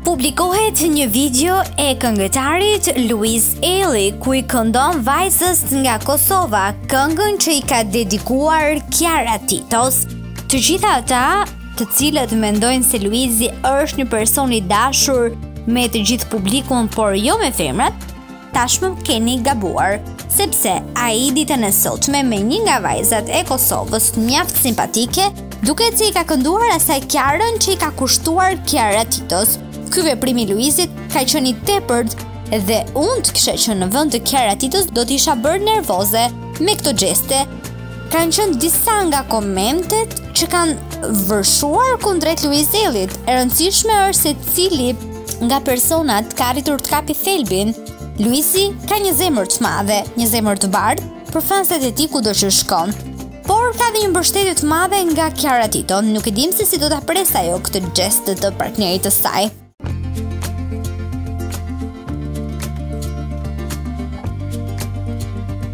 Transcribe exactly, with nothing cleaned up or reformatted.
Publikohet një video e këngëtarit Luis Eli ku i këndon vajzës nga Kosova këngën që i ka dedikuar Kiara Titos. Të gjitha ata, të cilët mendojnë se Luisi është një person i dashur me të gjithë publikun, por jo me femrat, tashmë keni gabuar, sepse ai ditën e sotme me një nga vajzat e Kosovës mjaft simpatike, duket se i ka kënduar asaj Kiarën që i ka kushtuar Kiara Titos. Ky veprim i Luisit ka qenë i tepërt dhe unë të kisha qenë në vend të Kiara Titos do t'isha bërë nervoze me këto gjeste. Kanë qenë disa nga komentet që kanë vërshuar kundrejt Luis Elit. E rëndësishme është se cili nga personat ka arritur të kapi thelbin. Luisi ka një zemër të madhe, një zemër të bardhë për fanset e tij kudo që shkon. Por ka dhe një mbështetje të madhe nga Kiara Tito. Nuk e dim se si do ta presë ajo këtë gjest të partnerit të saj.